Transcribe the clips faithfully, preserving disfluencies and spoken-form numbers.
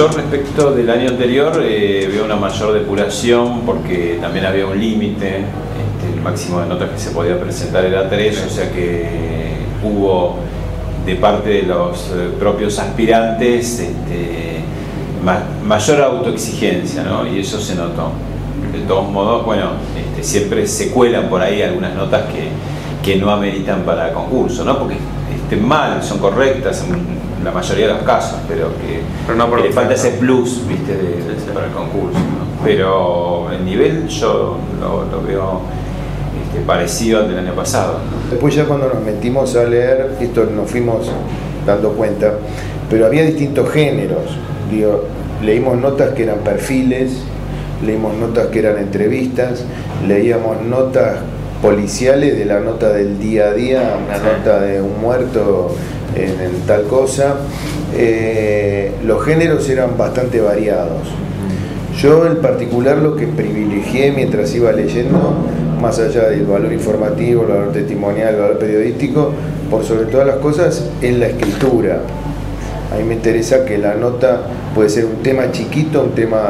Yo respecto del año anterior eh, veo una mayor depuración porque también había un límite, este, el máximo de notas que se podía presentar era tres, o sea que hubo de parte de los eh, propios aspirantes este, ma mayor autoexigencia, ¿no? Y eso se notó. De todos modos, bueno, este, siempre se cuelan por ahí algunas notas que, que no ameritan para concurso, ¿no? Porque estén mal, son correctas en la mayoría de los casos, pero que, pero no que le falta ese plus, ¿viste? De, de, para el concurso, ¿no? Pero el nivel yo lo, lo veo este, parecido al del año pasado, ¿no? Después ya cuando nos metimos a leer, esto nos fuimos dando cuenta, pero había distintos géneros. Digo, leímos notas que eran perfiles, leímos notas que eran entrevistas, leíamos notas policiales de la nota del día a día, una sí. nota de un muerto en, en tal cosa. Eh, los géneros eran bastante variados. Yo en particular lo que privilegié mientras iba leyendo, más allá del valor informativo, el valor testimonial, el valor periodístico, por sobre todas las cosas, es la escritura. A mí me interesa que la nota puede ser un tema chiquito, un tema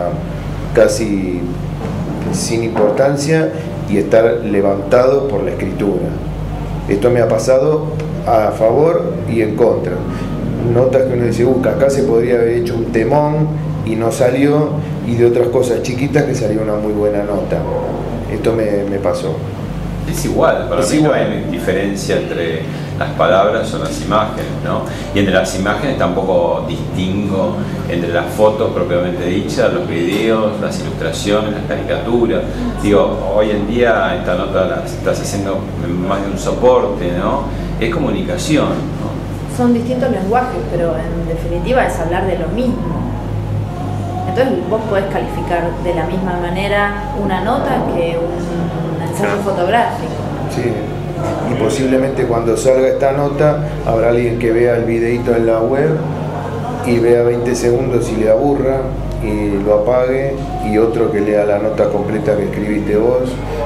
casi sin importancia, y estar levantado por la escritura. Esto me ha pasado a favor y en contra. Notas que uno dice, uh, acá se podría haber hecho un temón y no salió, y de otras cosas chiquitas que salió una muy buena nota. Esto me, me pasó. Es igual, para es mí igual. No hay diferencia entre las palabras o las imágenes, ¿no? Y entre las imágenes tampoco distingo entre las fotos propiamente dichas, los videos, las ilustraciones, las caricaturas. Digo, hoy en día esta nota la estás haciendo más de un soporte, ¿no? Es comunicación, ¿no? Son distintos lenguajes, pero en definitiva es hablar de lo mismo. Entonces vos podés calificar de la misma manera una nota que un ensayo fotográfico. Sí, y posiblemente cuando salga esta nota habrá alguien que vea el videito en la web y vea veinte segundos y le aburra y lo apague, y otro que lea la nota completa que escribiste vos,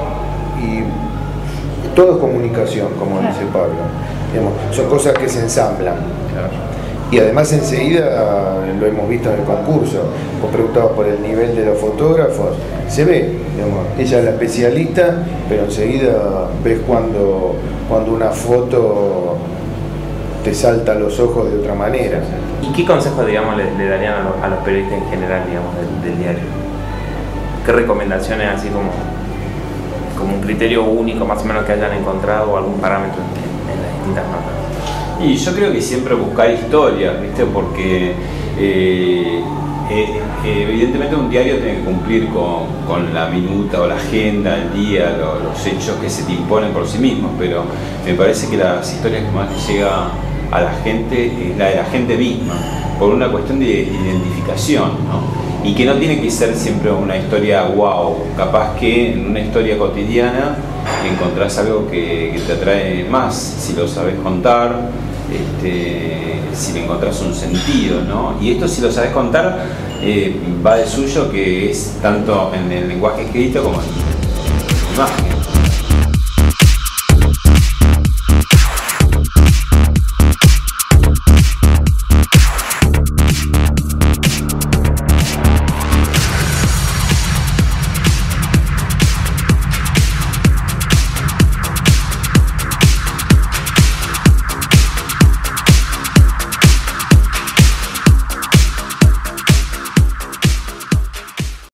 y todo es comunicación, como claro. dice Pablo. Digamos, son cosas que se ensamblan. Claro. Y además enseguida, lo hemos visto en el concurso, vos preguntabas por el nivel de los fotógrafos, se ve, digamos, ella es la especialista, pero enseguida ves cuando, cuando una foto te salta a los ojos de otra manera. ¿Y qué consejos, digamos, le, le darían a los, a los periodistas en general, digamos, del, del diario? ¿Qué recomendaciones, así como, como un criterio único más o menos que hayan encontrado, o algún parámetro en, en las distintas notas? Y yo creo que siempre buscar historias, ¿viste? Porque eh, eh, evidentemente un diario tiene que cumplir con, con la minuta o la agenda, el día, lo, los hechos que se te imponen por sí mismos, pero me parece que las historias que más llega a la gente es la de la gente misma, por una cuestión de identificación, ¿no? Y que no tiene que ser siempre una historia wow, capaz que en una historia cotidiana encontrás algo que, que te atrae más, si lo sabes contar, este, si le encontrás un sentido, ¿no? Y esto, si lo sabes contar, eh, va de suyo, que es tanto en el lenguaje escrito como en la imagen.